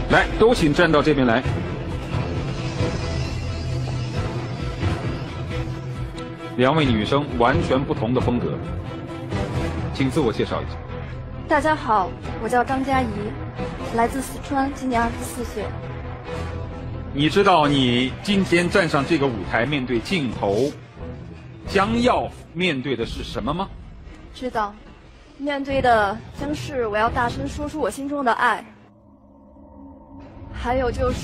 来，都请站到这边来。两位女生完全不同的风格，请自我介绍一下。 大家好，我叫张佳怡，来自四川，今年24岁。 你知道你今天站上这个舞台，面对镜头，将要面对的是什么吗？ 知道，面对的将是我要大声说出我心中的爱。还有就是，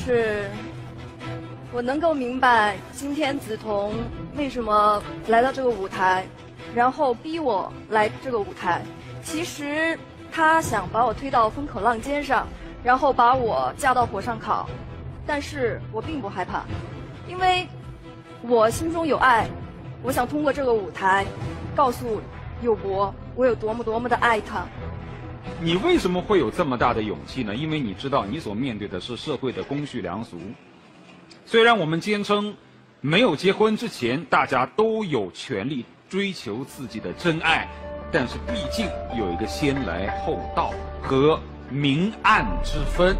我能够明白今天梓潼为什么来到这个舞台，然后逼我来这个舞台。其实他想把我推到风口浪尖上，然后把我架到火上烤。但是我并不害怕，因为我心中有爱。我想通过这个舞台，告诉友博我有多么的爱他。 你为什么会有这么大的勇气呢？因为你知道你所面对的是社会的公序良俗。虽然我们坚称没有结婚之前大家都有权利追求自己的真爱，但是毕竟有一个先来后到和明暗之分。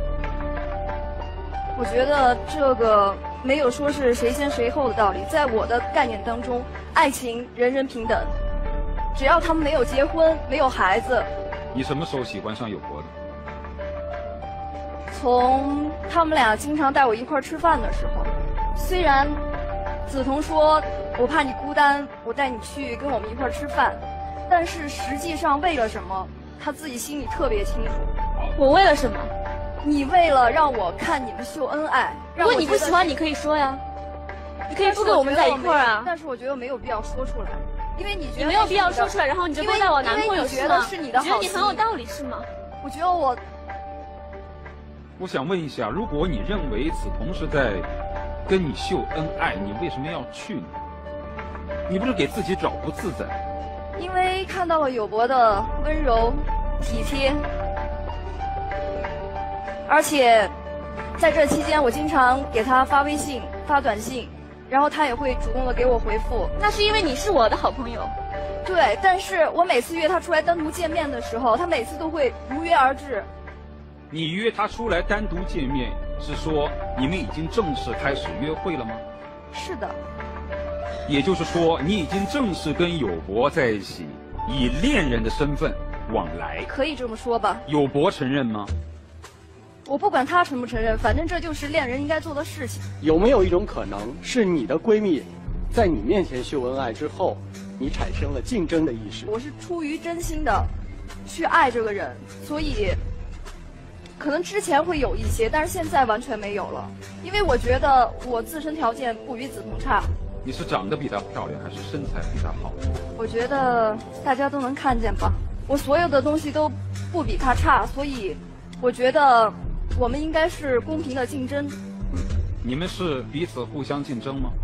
我觉得这个没有说是谁先谁后的道理，在我的概念当中，爱情人人平等，只要他们没有结婚，没有孩子。 你什么时候喜欢上友博的？ 从他们俩经常带我一块儿吃饭的时候，虽然梓潼说我怕你孤单，我带你去跟我们一块儿吃饭，但是实际上为了什么，他自己心里特别清楚。 我为了什么？ 你为了让我看你们秀恩爱。 如果你不喜欢，你可以说呀，你可以不跟我们在一块儿啊。 但是我觉得没有必要说出来，因为你觉得你没有必要说出来，然后你就勾搭我男朋友是吗？ 你觉得你很有道理是吗？ 我觉得我想问一下，如果你认为梓潼是在跟你秀恩爱，你为什么要去呢？你不是给自己找不自在？ 因为看到了友博的温柔体贴，而且在这期间我经常给他发微信发短信，然后他也会主动的给我回复。 那是因为你是我的好朋友。 对，但是我每次约他出来单独见面的时候，他每次都会如约而至。 你约他出来单独见面，是说你们已经正式开始约会了吗？ 是的。 也就是说，你已经正式跟友博在一起，以恋人的身份往来。 可以这么说吧。 友博承认吗？ 我不管他承不承认，反正这就是恋人应该做的事情。 有没有一种可能，是你的闺蜜在你面前秀恩爱之后，你产生了竞争的意识？ 我是出于真心的去爱这个人，所以可能之前会有一些，但是现在完全没有了。因为我觉得我自身条件不比梓潼差。 你是长得比她漂亮，还是身材比她好？ 我觉得大家都能看见吧。我所有的东西都不比她差，所以我觉得我们应该是公平的竞争。 你们是彼此互相竞争吗？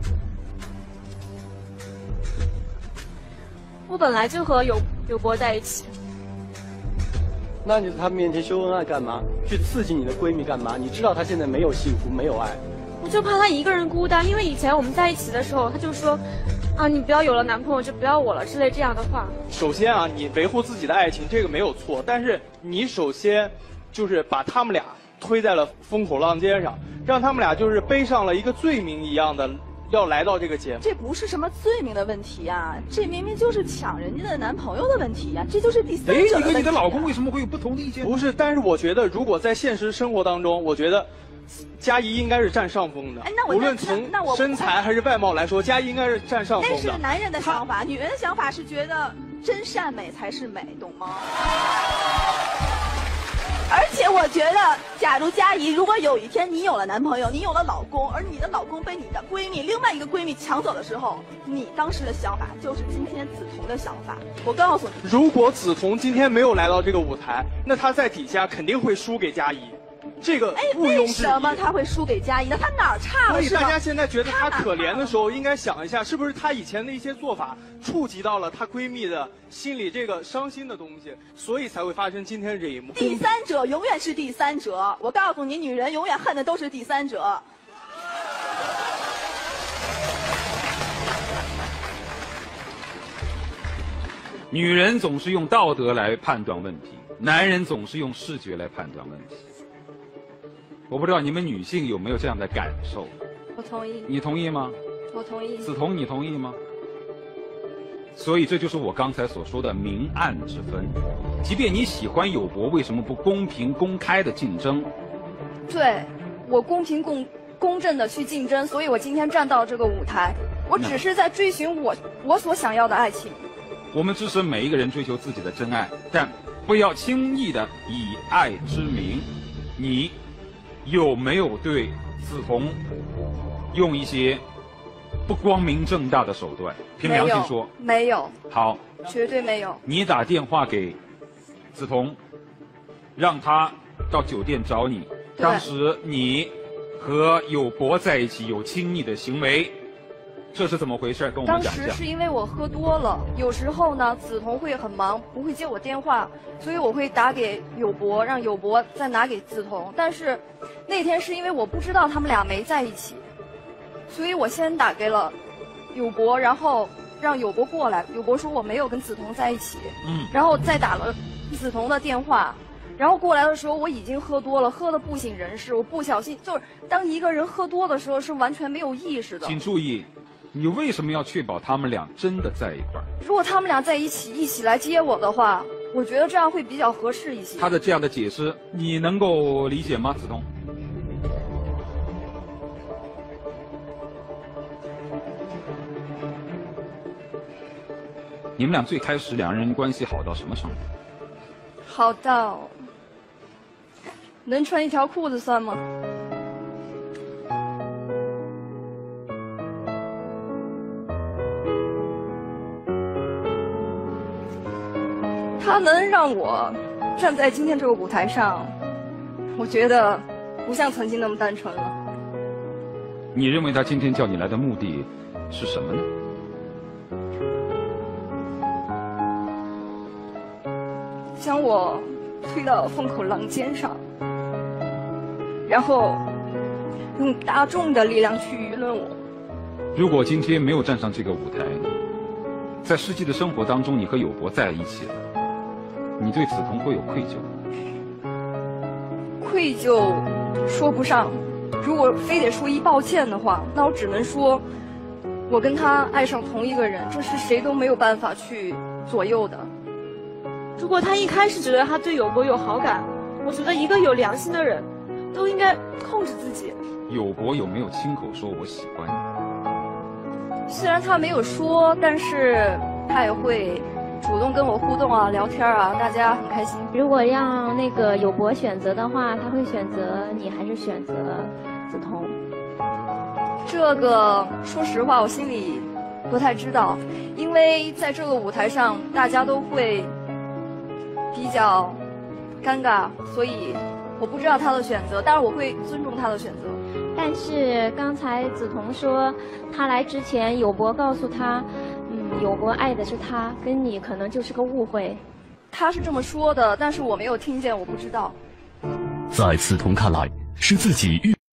我本来就和友博在一起。 那你在他面前秀恩爱干嘛？去刺激你的闺蜜干嘛？你知道她现在没有幸福，没有爱。 我就怕她一个人孤单，因为以前我们在一起的时候，她就说，啊，你不要有了男朋友就不要我了之类这样的话。 首先啊，你维护自己的爱情这个没有错，但是你首先就是把他们俩推在了风口浪尖上，让他们俩就是背上了一个罪名一样的要来到这个节目。 这不是什么罪名的问题呀，这明明就是抢人家的男朋友的问题呀，这就是第三者的问题。 你跟你的老公为什么会有不同的意见？ 不是，但是我觉得如果在现实生活当中，我觉得佳怡应该是占上风的。 哎，那无论从身材还是外貌来说，佳怡应该是占上风的。 那是男人的想法，女人的想法是觉得真善美才是美，懂吗？而且我觉得，假如佳怡如果有一天你有了男朋友，你有了老公，而你的老公被你的闺蜜另外一个闺蜜抢走的时候，你当时的想法就是今天梓潼的想法。我告诉你， 如果梓潼今天没有来到这个舞台，那他在底下肯定会输给佳怡。这个毋庸置疑。 为什么他会输给佳怡呢？他哪儿差了？ 所以大家现在觉得他可怜的时候，应该想一下，是不是他以前的一些做法触及到了她闺蜜的心里这个伤心的东西，所以才会发生今天这一幕。 第三者永远是第三者，我告诉你，女人永远恨的都是第三者。 女人总是用道德来判断问题，男人总是用视觉来判断问题。 我不知道你们女性有没有这样的感受？ 我同意。 你同意吗？ 我同意。 梓潼，你同意吗？所以这就是我刚才所说的明暗之分。即便你喜欢有博，为什么不公平公开的竞争？ 对，我公平公正的去竞争，所以我今天站到这个舞台，我只是在追寻我所想要的爱情。 我们支持每一个人追求自己的真爱，但不要轻易的以爱之名。你有没有对梓潼用一些不光明正大的手段？凭良心说， 没有。 好， 绝对没有。 你打电话给梓潼，让他到酒店找你。当时你和有博在一起有亲密的行为，这是怎么回事？跟我们讲一下。 当时是因为我喝多了，有时候呢，梓潼会很忙，不会接我电话，所以我会打给有博，让有博再拿给梓潼。但是那天是因为我不知道他们俩没在一起，所以我先打给了有博，然后让有博过来。有博说我没有跟梓潼在一起，然后再打了梓潼的电话。然后过来的时候，我已经喝多了，喝得不省人事。我不小心，就是当一个人喝多的时候，是完全没有意识的。 请注意，你为什么要确保他们俩真的在一块儿？ 如果他们俩在一起来接我的话，我觉得这样会比较合适一些。 他的这样的解释，你能够理解吗，梓潼？你们俩最开始两人关系好到什么程度？ 好到能穿一条裤子算吗？他能让我站在今天这个舞台上，我觉得不像曾经那么单纯了。 你认为他今天叫你来的目的是什么呢？ 将我推到风口浪尖上，然后用大众的力量去舆论我。 如果今天没有站上这个舞台，在实际的生活当中，你和有博在一起了，你对梓潼会有愧疚？ 愧疚说不上，如果非得说一抱歉的话，那我只能说，我跟他爱上同一个人，这是谁都没有办法去左右的。 如果他一开始觉得他对有博有好感，我觉得一个有良心的人都应该控制自己。 有博有没有亲口说我喜欢你？ 虽然他没有说，但是他也会主动跟我互动啊、聊天啊，大家很开心。 如果让那个有博选择的话，他会选择你还是选择梓潼？ 这个说实话，我心里不太知道，因为在这个舞台上，大家都会比较尴尬，所以我不知道他的选择，但是我会尊重他的选择。 但是刚才梓潼说，他来之前有博告诉他，有博爱的是他，跟你可能就是个误会。 他是这么说的，但是我没有听见，我不知道。 在梓潼看来，是自己